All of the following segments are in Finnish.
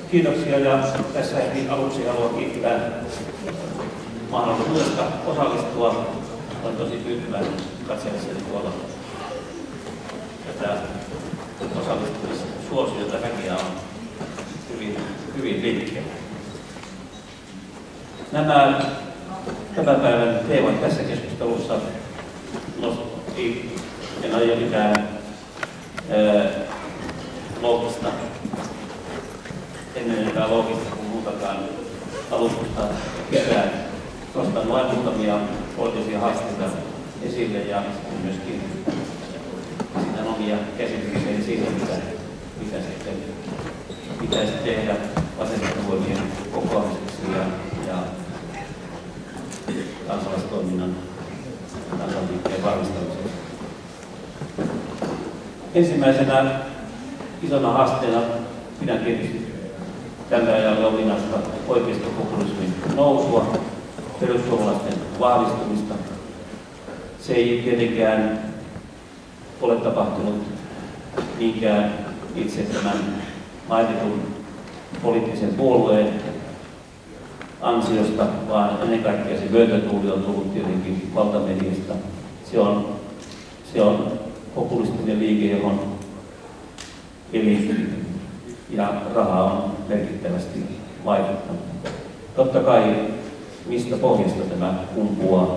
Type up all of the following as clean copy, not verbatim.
Kiitoksia ja tässä heti aluksi haluan kiittää mahdollisuudesta osallistua. Olen tosi tyytyväinen katsellessani tuolla tätä osallistumissuosiota. Väkiä on hyvin liikkeellä. Nämä tämän päivän teemat tässä keskustelussa en aio mitään loogista, ennen enempää loogista kuin muutakaan alustusta ketään. Nostan vain muutamia poliittisia haasteita esille ja myöskin esitän omia käsityksiäni siitä, mitä sitten pitäisi tehdä vasemmistovoimien kokoamiseksi ja kansalaistoiminnan kansanliikkeen varmistamiseksi. Ensimmäisenä isona haasteena pidän tietysti tällä ajalla ominaista oikeistopopulismin nousua, perussuomalaisten vahvistumista. Se ei tietenkään ole tapahtunut niinkään itse tämän mainitun poliittisen puolueen ansiosta, vaan ennen kaikkea se myötätuuli on tullut tietenkin valtamediasta. Se on populistinen liike, johon eliitti ja raha on merkittävästi vaikuttanut. Totta kai mistä pohjasta tämä kumpuaa,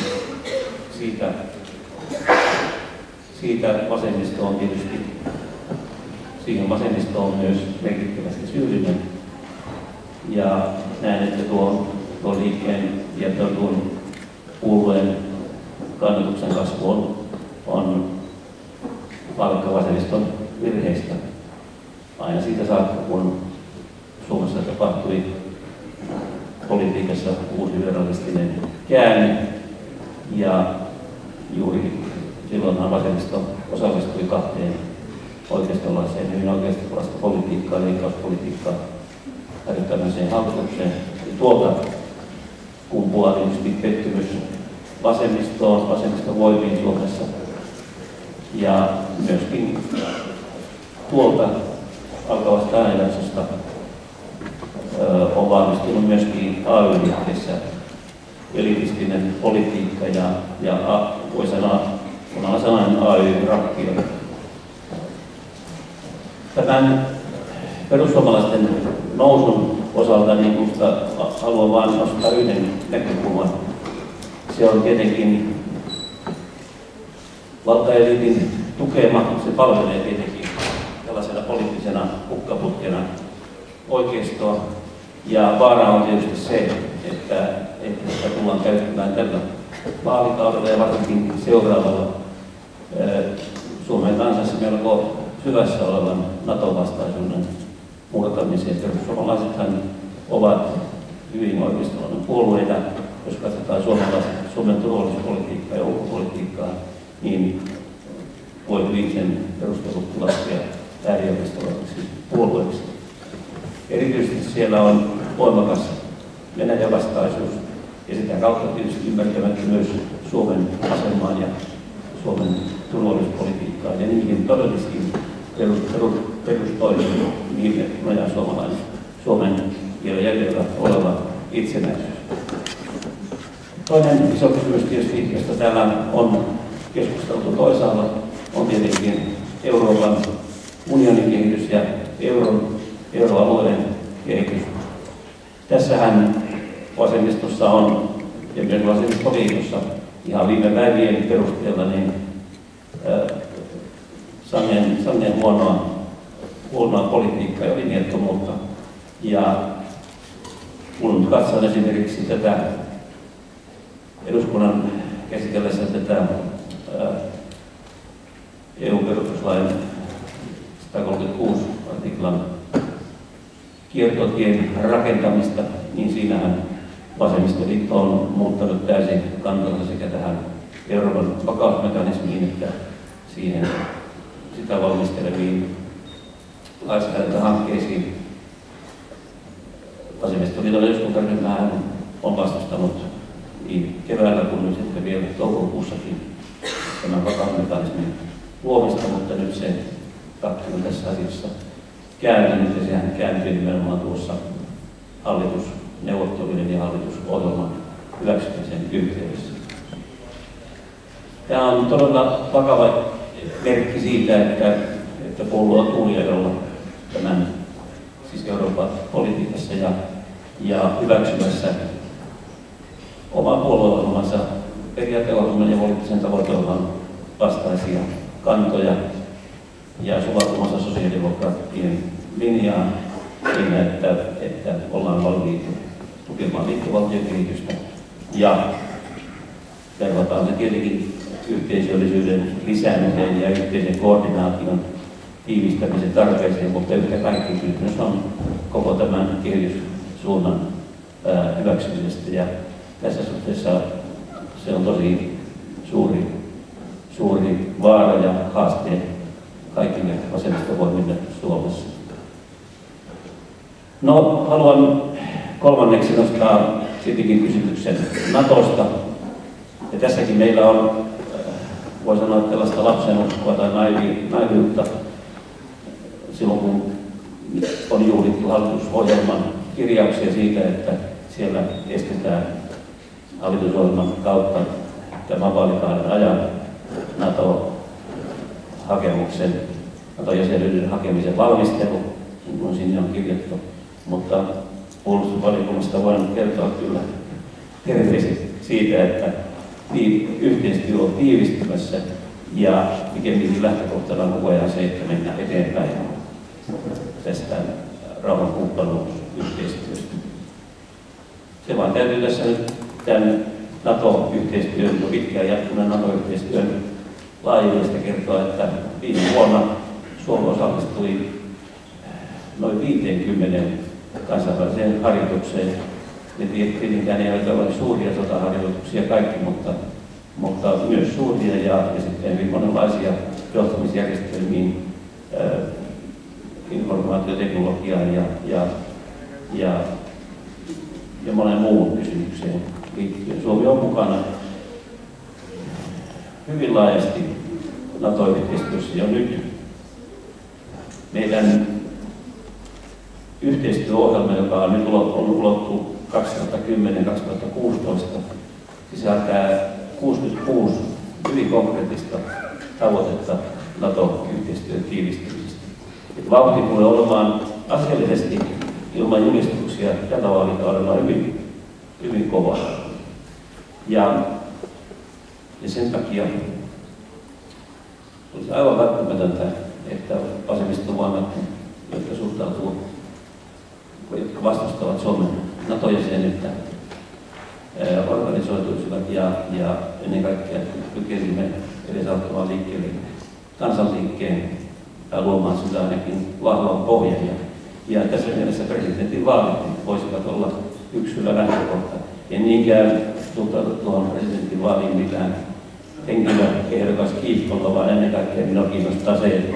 siitä vasemmisto on tietysti, siihen vasemmisto on myös merkittävästi syyllinen. Ja näen, että tuon liikkeen ja tuon puolueen kannatuksen kasvu on palkka vasemmiston virheistä. Aina siitä saakka, kun Suomessa tapahtui politiikassa uusliberalistinen käänne ja juuri silloinhan vasemmisto osallistui kahteen oikeistolaiseen, hyvin oikeistolaista politiikkaa, leikkauspolitiikkaa harjoittamiseen hallitukseen. Ja tuolta kumpuaa tietysti pettymys vasemmistoon, vasemmistovoimiin Suomessa ja myöskin tuolta alkavasta ajanjaksosta on valmistunut myöskin AY-liikkeessä elitistinen politiikka ja voi sanoa sananen AY-rappio. Tämän perussuomalaisten nousun osalta niin minusta haluan vain nostaa yhden näkökulman. Se on tietenkin valtaeliitin tukema, se palvelee tietenkin tällaisena poliittisena hukkaputkena oikeistoa. Ja vaara on tietysti se, että sitä tullaan käyttämään tällä vaalikaudella ja varsinkin seuraavalla Suomen kansassa melko syvässä olevan NATO-vastaisuuden murtamiseen. Perussuomalaisethan ovat hyvin oikeistolainen puolueita. Jos katsotaan Suomen turvallisuuspolitiikkaa ja ulkopolitiikkaa, niin voi hyvin sen perustelut laskea äärioikeistolaisiksi puolueiksi. Erityisesti siellä on voimakas Venäjän vastaisuus ja sitä kautta tietysti ymmärtämättä myös Suomen asemaan ja Suomen turvallisuuspolitiikkaan ja niihin todellisiin perustoimiin, niille nojaa Suomen vielä jäljellä oleva itsenäisyys. Toinen iso kysymys tietysti, josta täällä on keskusteltu toisaalla, on tietenkin Euroopan unionin kehitys ja euroalueen kehitys. Tässähän vasemmistossa on, ja myös vasemmistoliitossa ihan viime päivien perusteella, niin sangen huonoa politiikkaa ja linjattomuutta. Ja kun katson esimerkiksi tätä eduskunnan käsitellessä tätä EU-perustuslain 136 artiklan kiertotien rakentamista, niin siinähän vasemmistoliitto on muuttanut täysin kantansa sekä tähän Euroopan vakausmekanismiin että siihen sitä valmisteleviin lainsäädäntöhankkeisiin. Vasemmistoliiton eduskuntaryhmähän on vastustanut niin keväällä kuin nyt sitten vielä toukokuussakin tämän vakausmekanismin luomista, mutta nyt se takki on tässä asiassa kääntynyt ja sehän kääntyi nimenomaan hallitusneuvottelujen ja hallitusohjelman hyväksymisen yhteydessä. Tämä on todella vakava merkki siitä, että puolue on tulijadolla tämän siis Euroopan politiikassa ja hyväksymässä oman puolueohjelmansa periaateohjelman ja poliittisen tavoiteohjelman vastaisia kantoja ja sulattumassa sosiaalidemokraattien linjaan siinä, että ollaan valmiita tukemaan liittovaltiokehitystä ja verrataan se tietenkin yhteisöllisyyden lisäämiseen ja yhteisen koordinaation tiivistämisen tarpeeseen, mutta yhtä kaikki kysymys on koko tämän kehityssuunnan hyväksymisestä ja tässä suhteessa se on tosi suuri vaara ja haaste kaikille vasemmistovoimille Suomessa. No, haluan kolmanneksi nostaa sittenkin kysymyksen Natosta. Ja tässäkin meillä on, voi sanoa, tällaista lapsenuskoa tai naiviutta silloin, kun on juhlittu hallitusohjelman kirjauksia siitä, että siellä estetään hallitusohjelman kautta tämän vaalikauden ajan NATO-hakemuksen, NATO-jäsenyyden hakemisen valmistelu, niin kuin sinne on kirjattu. Mutta puolustusvaliokunnasta voin kertoa kyllä terveiset siitä, että yhteistyö on tiivistymässä ja pikemminkin lähtökohtana on koko ajan se, että mennään eteenpäin tästä rauhankumppanuusyhteistyöstä. Se vaan täytyy tässä nyt tämän NATO-yhteistyön ja pitkään jatkuneen NATO-yhteistyön laajuudesta kertoa, että viime vuonna Suomi osallistui noin 50 kansainväliseen harjoitukseen. Ne tietenkään eivät ole suuria sotaharjoituksia kaikki, mutta myös suuria ja sitten hyvin monenlaisia johtamisjärjestelmiin, informaatioteknologiaan ja monen muun kysymykseen liittyen. Suomi on mukana hyvin laajasti NATO-yhteistyössä jo nyt. Meidän yhteistyöohjelma, joka on nyt ulottu 2010-2016, sisältää 66 hyvin konkreettista tavoitetta NATO-yhteistyön tiivistymisestä. Vauhti tulee olemaan asiallisesti ilman julistuksia tällä vaalikaudella hyvin kova. Ja sen takia olisi aivan välttämätöntä, että vasemmistovoimat, jotka vastustavat Suomen NATO-jäsenyyttä, organisoituisivat ja ennen kaikkea kykenisimme edesauttamaan liikkeelle kansanliikkeen ja luomaan sillä ainakin vahvan pohjan. Ja tässä mielessä presidentin vaalit voisivat olla yksi hyvä lähtökohta. En niinkään suhtaudu tuohon presidentin vaaliin mitään henkilöehdokas kiihkolla, vaan ennen kaikkea minua kiinnostaa se, että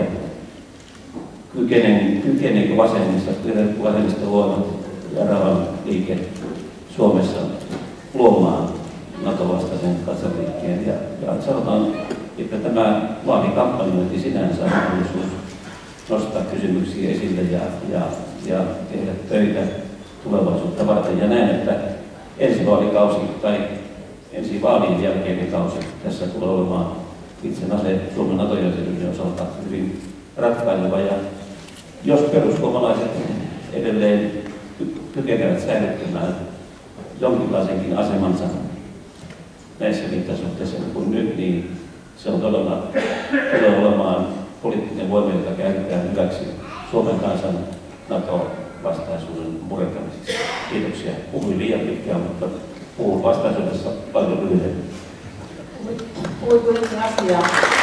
kykeneekö vasemmistovoimat ja rauhanliike Suomessa luomaan NATO-vastaisen kansanliikkeen. Ja sanotaan, että tämä vaalikampanjointi sinänsä on mahdollisuus nostaa kysymyksiä esille ja tehdä töitä tulevaisuutta varten. Ja näen, että ensi vaalikausi tai ensi vaalien jälkeinen kausi tässä tulee olemaan itse Suomen NATO-jäsenyyden osalta hyvin ratkaiseva. Ja jos perussuomalaiset edelleen kykenevät säilyttämään jonkinlaisenkin asemansa näissä mittasuhteissa kuin nyt, niin se on todella tulee olemaan poliittinen voima, jota käytetään hyväksi Suomen kansan NATO-vastaisuuden murentamiseksi. Kiitoksia. Puhuin liian pitkään, mutta puhun vastaisuudessa paljon lyhyemmin. Puhuit asiaa.